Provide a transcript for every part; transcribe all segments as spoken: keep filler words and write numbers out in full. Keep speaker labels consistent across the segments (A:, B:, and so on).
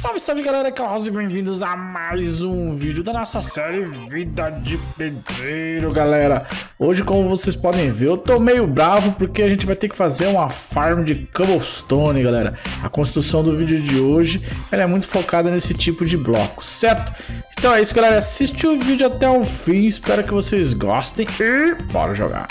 A: Salve, salve galera, aqui é o House e bem-vindos a mais um vídeo da nossa série Vida de Pedreiro, galera. Hoje, como vocês podem ver, eu tô meio bravo porque a gente vai ter que fazer uma farm de cobblestone, galera. A construção do vídeo de hoje, ela é muito focada nesse tipo de bloco, certo? Então é isso, galera, assiste o vídeo até o fim, espero que vocês gostem e bora jogar.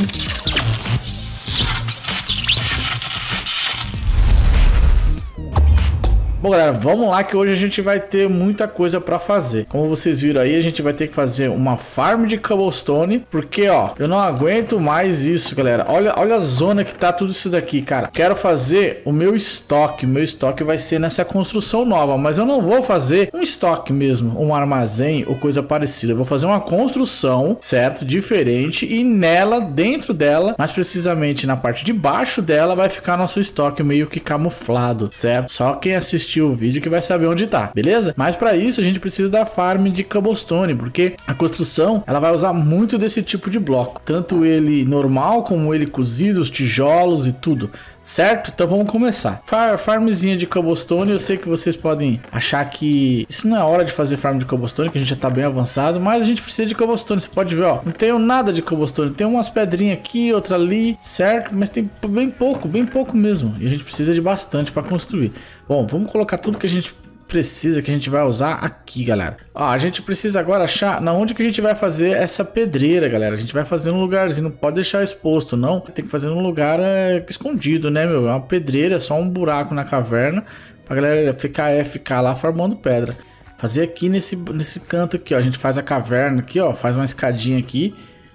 A: Bom, galera, vamos lá que hoje a gente vai ter muita coisa pra fazer. Como vocês viram aí, a gente vai ter que fazer uma farm de cobblestone, porque, ó, eu não aguento mais isso, galera. Olha, olha a zona que tá tudo isso daqui, cara. Quero fazer o meu estoque. O meu estoque vai ser nessa construção nova, mas eu não vou fazer um estoque mesmo, um armazém ou coisa parecida. Eu vou fazer uma construção, certo? Diferente, e nela, dentro dela, mais precisamente na parte de baixo dela, vai ficar nosso estoque meio que camuflado, certo? Só quem assistiu o vídeo que vai saber onde tá, beleza? Mas para isso a gente precisa da farm de cobblestone, porque a construção ela vai usar muito desse tipo de bloco, tanto ele normal como ele cozido, os tijolos e tudo, certo? Então vamos começar. Far, farmzinha de cobblestone. Eu sei que vocês podem achar que isso não é hora de fazer farm de cobblestone, que a gente já tá bem avançado, mas a gente precisa de cobblestone. Você pode ver, ó, não tenho nada de cobblestone, tem umas pedrinhas aqui, outra ali, certo? Mas tem bem pouco, bem pouco mesmo, e a gente precisa de bastante para construir. Bom, vamos colocar tudo que a gente precisa, que a gente vai usar aqui, galera. Ó, a gente precisa agora achar na onde que a gente vai fazer essa pedreira, galera. A gente vai fazer num lugarzinho, não pode deixar exposto, não. Tem que fazer num lugar é, escondido, né, meu? É uma pedreira, é só um buraco na caverna pra galera ficar, é, ficar lá formando pedra. Fazer aqui nesse, nesse canto aqui, ó. A gente faz a caverna aqui, ó. Faz uma escadinha aqui,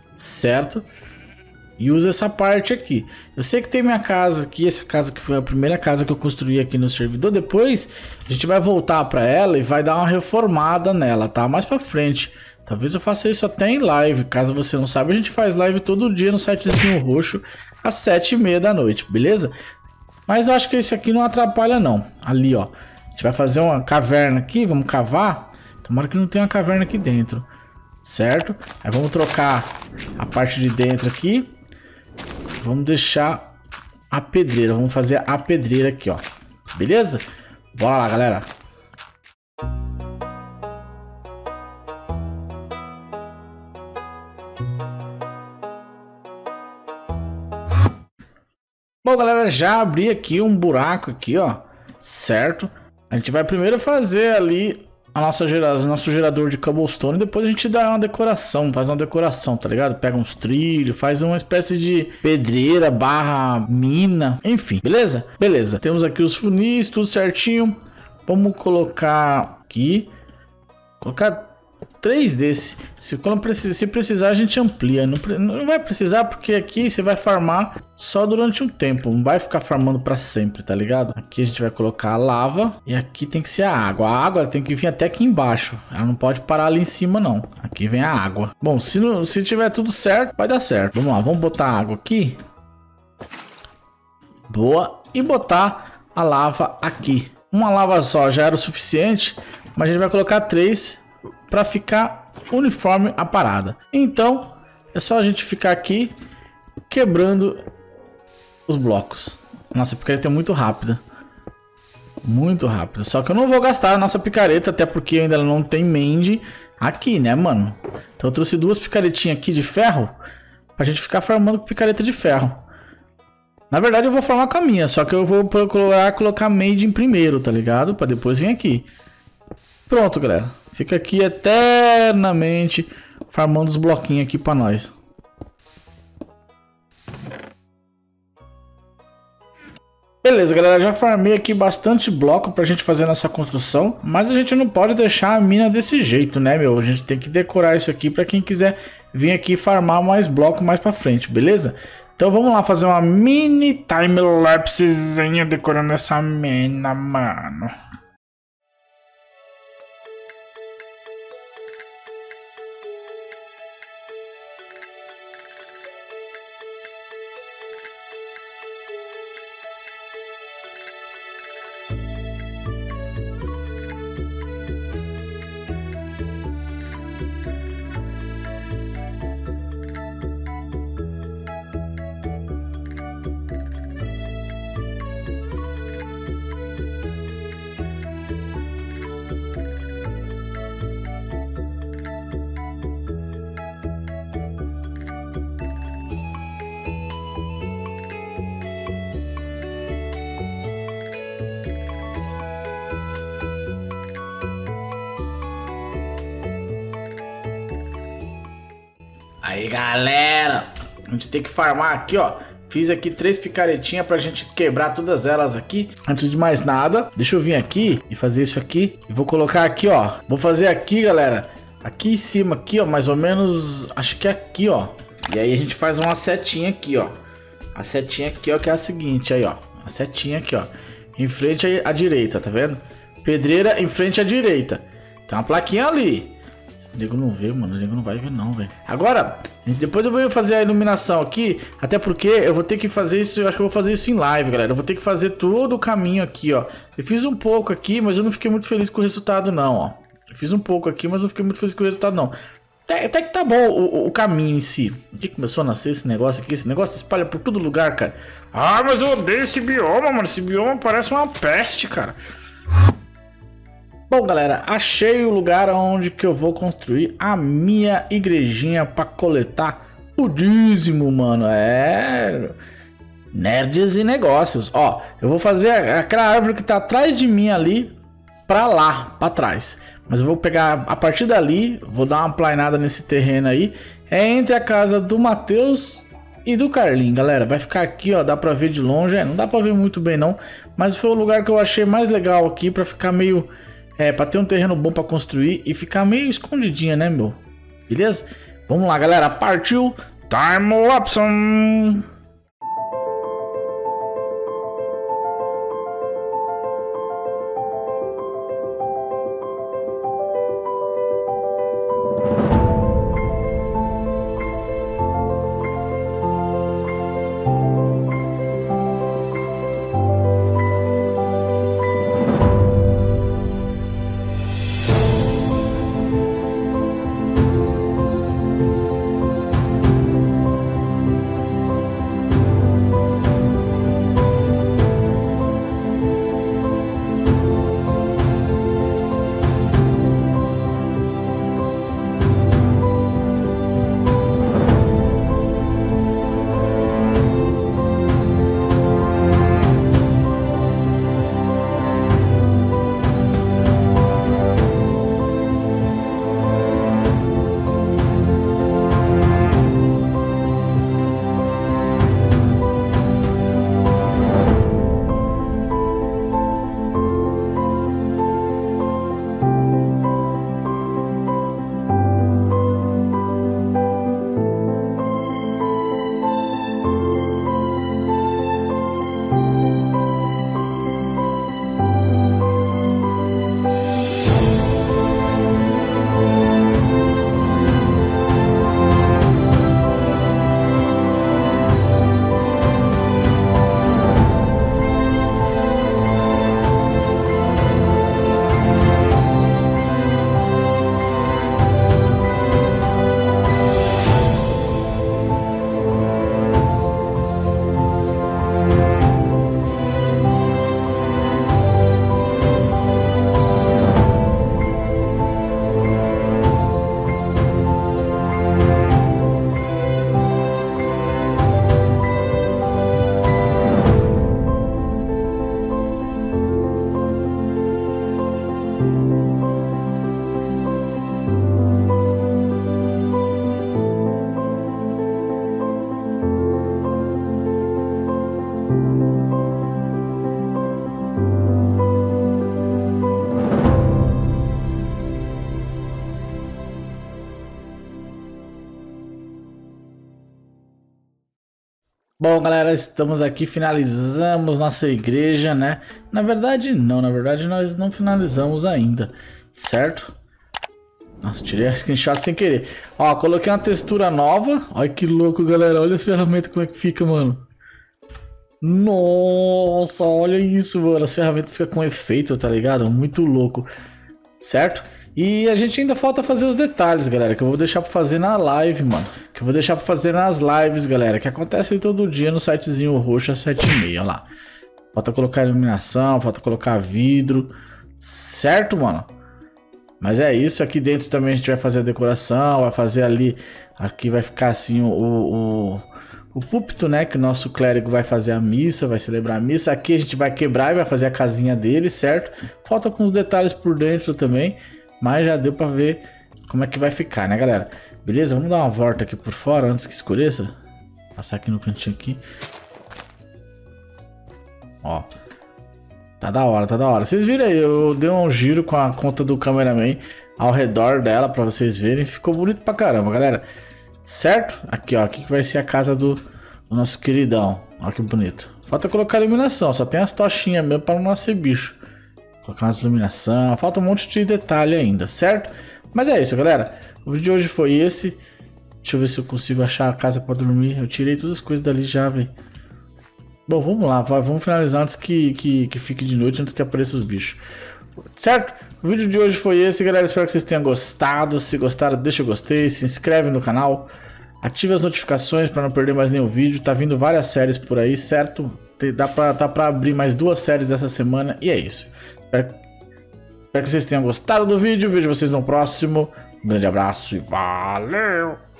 A: certo? E usa essa parte aqui. Eu sei que tem minha casa aqui, essa casa que foi a primeira casa que eu construí aqui no servidor. Depois a gente vai voltar para ela e vai dar uma reformada nela, tá? Mais para frente. Talvez eu faça isso até em live. Caso você não saiba, a gente faz live todo dia no sitezinho roxo às sete e meia da noite, beleza? Mas eu acho que isso aqui não atrapalha não. Ali, ó. A gente vai fazer uma caverna aqui, vamos cavar. Tomara que não tenha uma caverna aqui dentro, certo? Aí vamos trocar a parte de dentro aqui. Vamos deixar a pedreira. Vamos fazer a pedreira aqui, ó. Beleza? Bora lá, galera. Bom, galera, já abri aqui um buraco aqui, ó. Certo? A gente vai primeiro fazer ali a nossa geração, nosso gerador de cobblestone. Depois a gente dá uma decoração, faz uma decoração, tá ligado? Pega uns trilhos, faz uma espécie de pedreira barra mina, enfim, beleza? Beleza, temos aqui os funis, tudo certinho. Vamos colocar aqui, colocar três desse. Se, quando precisar, se precisar a gente amplia. Não, não vai precisar porque aqui você vai farmar só durante um tempo. Não vai ficar farmando para sempre, tá ligado? Aqui a gente vai colocar a lava e aqui tem que ser a água. A água tem que vir até aqui embaixo. Ela não pode parar ali em cima não. Aqui vem a água. Bom, se, não, se tiver tudo certo, vai dar certo. Vamos lá, vamos botar a água aqui. Boa. E botar a lava aqui. Uma lava só já era o suficiente, mas a gente vai colocar três para ficar uniforme a parada. Então é só a gente ficar aqui quebrando os blocos. Nossa, a picareta é muito rápida, muito rápida. Só que eu não vou gastar a nossa picareta, até porque ainda não tem mend aqui, né, mano? Então eu trouxe duas picaretinhas aqui de ferro pra gente ficar farmando com picareta de ferro. Na verdade eu vou farmar com a minha, só que eu vou procurar colocar mend em primeiro, tá ligado? Pra depois vir aqui. Pronto, galera. Fica aqui eternamente farmando os bloquinhos aqui pra nós. Beleza, galera. Já farmei aqui bastante bloco pra gente fazer nossa construção. Mas a gente não pode deixar a mina desse jeito, né, meu? A gente tem que decorar isso aqui pra quem quiser vir aqui farmar mais bloco mais pra frente, beleza? Então vamos lá fazer uma mini time-lapsezinha decorando essa mina, mano. Aí, galera, a gente tem que farmar aqui, ó. Fiz aqui três picaretinhas pra gente quebrar todas elas aqui. Antes de mais nada, deixa eu vir aqui e fazer isso aqui. E vou colocar aqui, ó. Vou fazer aqui, galera. Aqui em cima, aqui, ó. Mais ou menos, acho que é aqui, ó. E aí a gente faz uma setinha aqui, ó. A setinha aqui, ó, que é a seguinte, aí, ó. A setinha aqui, ó. Em frente à direita, tá vendo? Pedreira em frente à direita. Tem uma plaquinha ali. O nego não vê, mano. O nego não vai ver não, velho. Agora, depois eu vou fazer a iluminação aqui. Até porque eu vou ter que fazer isso. Eu acho que eu vou fazer isso em live, galera. Eu vou ter que fazer todo o caminho aqui, ó. Eu fiz um pouco aqui, mas eu não fiquei muito feliz com o resultado, não, ó. Eu fiz um pouco aqui, mas não fiquei muito feliz com o resultado, não. Até, até que tá bom o, o caminho em si. Aqui começou a nascer esse negócio aqui. Esse negócio se espalha por todo lugar, cara. Ah, mas eu odeio esse bioma, mano. Esse bioma parece uma peste, cara. Bom, galera, achei o lugar onde que eu vou construir a minha igrejinha para coletar o dízimo, mano. É... nerds e negócios. Ó, eu vou fazer aquela árvore que tá atrás de mim ali para lá, para trás. Mas eu vou pegar a partir dali, vou dar uma planeada nesse terreno aí. É entre a casa do Matheus e do Carlinho, galera. Vai ficar aqui, ó, dá para ver de longe. É, não dá para ver muito bem não, mas foi o lugar que eu achei mais legal aqui para ficar meio... É, pra ter um terreno bom pra construir e ficar meio escondidinha, né, meu? Beleza? Vamos lá, galera. Partiu! Time lapse! Bom, galera, estamos aqui, finalizamos nossa igreja, né? Na verdade, não, na verdade nós não finalizamos ainda, certo? Nossa, tirei a screenshot sem querer. Ó, coloquei uma textura nova. Olha que louco, galera, olha as ferramentas como é que fica, mano. Nossa, olha isso, mano, as ferramentas ficam com efeito, tá ligado? Muito louco, certo? E a gente ainda falta fazer os detalhes, galera, que eu vou deixar pra fazer na live, mano. Que eu vou deixar pra fazer nas lives, galera, que acontece todo dia no sitezinho roxo às sete e meia, olha lá. Falta colocar iluminação, falta colocar vidro, certo, mano? Mas é isso, aqui dentro também a gente vai fazer a decoração, vai fazer ali, aqui vai ficar assim o, o, o púlpito, né, que o nosso clérigo vai fazer a missa, vai celebrar a missa. Aqui a gente vai quebrar e vai fazer a casinha dele, certo? Falta com os detalhes por dentro também, mas já deu pra ver como é que vai ficar, né, galera? Beleza? Vamos dar uma volta aqui por fora antes que escureça. Passar aqui no cantinho aqui. Ó. Tá da hora, tá da hora. Vocês viram aí, eu dei um giro com a conta do cameraman ao redor dela pra vocês verem. Ficou bonito pra caramba, galera. Certo? Aqui, ó. Aqui que vai ser a casa do, do nosso queridão. Ó que bonito. Falta colocar iluminação. Só tem as tochinhas mesmo pra não nascer bicho. Colocar umas iluminação. Falta um monte de detalhe ainda, certo? Mas é isso, galera. O vídeo de hoje foi esse. Deixa eu ver se eu consigo achar a casa pra dormir. Eu tirei todas as coisas dali já, velho. Bom, vamos lá. Vai, vamos finalizar antes que, que, que fique de noite, antes que apareçam os bichos. Certo? O vídeo de hoje foi esse, galera. Espero que vocês tenham gostado. Se gostaram, deixa o gostei. Se inscreve no canal. Ative as notificações para não perder mais nenhum vídeo. Tá vindo várias séries por aí, certo? Dá pra, dá pra abrir mais duas séries essa semana. E é isso. Espero, espero que vocês tenham gostado do vídeo. Vejo vocês no próximo. Um grande abraço e valeu!